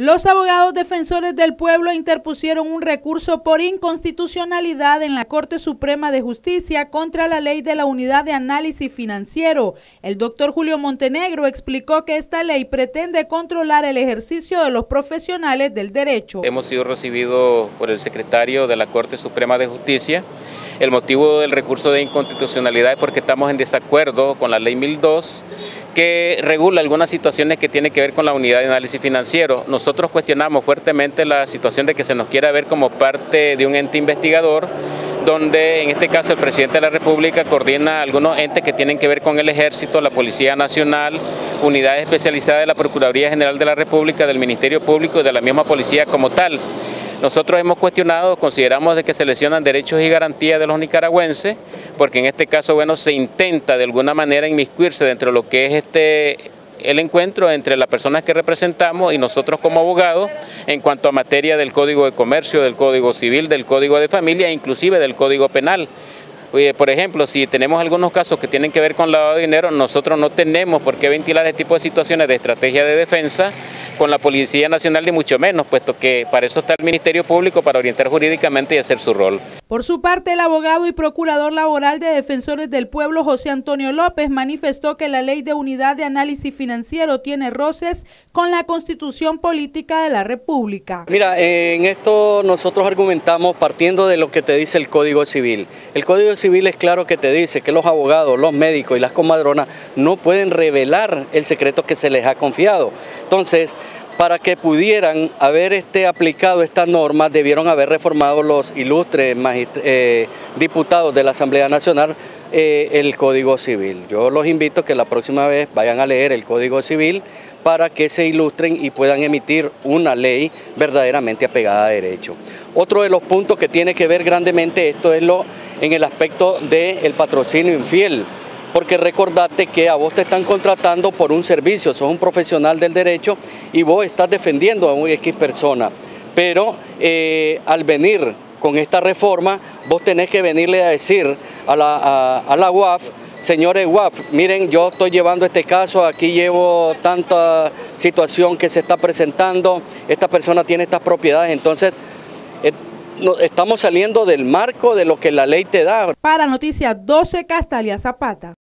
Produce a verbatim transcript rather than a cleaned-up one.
Los abogados defensores del pueblo interpusieron un recurso por inconstitucionalidad en la Corte Suprema de Justicia contra la ley de la Unidad de Análisis Financiero. El doctor Julio Montenegro explicó que esta ley pretende controlar el ejercicio de los profesionales del derecho. Hemos sido recibidos por el secretario de la Corte Suprema de Justicia. El motivo del recurso de inconstitucionalidad es porque estamos en desacuerdo con la ley mil dos, que regula algunas situaciones que tienen que ver con la unidad de análisis financiero. Nosotros cuestionamos fuertemente la situación de que se nos quiera ver como parte de un ente investigador, donde en este caso el presidente de la República coordina algunos entes que tienen que ver con el Ejército, la Policía Nacional, unidades especializadas de la Procuraduría General de la República, del Ministerio Público y de la misma policía como tal. Nosotros hemos cuestionado, consideramos de que se lesionan derechos y garantías de los nicaragüenses, porque en este caso, bueno, se intenta de alguna manera inmiscuirse dentro de lo que es este el encuentro entre las personas que representamos y nosotros como abogados en cuanto a materia del Código de Comercio, del Código Civil, del Código de Familia e inclusive del Código Penal. Oye, por ejemplo, si tenemos algunos casos que tienen que ver con lavado de dinero, nosotros no tenemos por qué ventilar este tipo de situaciones de estrategia de defensa con la Policía Nacional, ni mucho menos, puesto que para eso está el Ministerio Público, para orientar jurídicamente y hacer su rol. Por su parte, el abogado y procurador laboral de Defensores del Pueblo, José Antonio López, manifestó que la Ley de Unidad de Análisis Financiero tiene roces con la Constitución Política de la República. Mira, en esto nosotros argumentamos partiendo de lo que te dice el Código Civil. El Código Civil es claro que te dice que los abogados, los médicos y las comadronas no pueden revelar el secreto que se les ha confiado. Entonces, para que pudieran haber este, aplicado estas normas, debieron haber reformado los ilustres eh, diputados de la Asamblea Nacional eh, el Código Civil. Yo los invito a que la próxima vez vayan a leer el Código Civil para que se ilustren y puedan emitir una ley verdaderamente apegada a derecho. Otro de los puntos que tiene que ver grandemente esto es lo en el aspecto del patrocinio infiel. Porque recordate que a vos te están contratando por un servicio, sos un profesional del derecho y vos estás defendiendo a una X persona. Pero eh, al venir con esta reforma, vos tenés que venirle a decir a la, a, a la U A F, señores U A F, miren, yo estoy llevando este caso, aquí llevo tanta situación que se está presentando, esta persona tiene estas propiedades, entonces eh, no, estamos saliendo del marco de lo que la ley te da. Para Noticias doce, Castalia Zapata.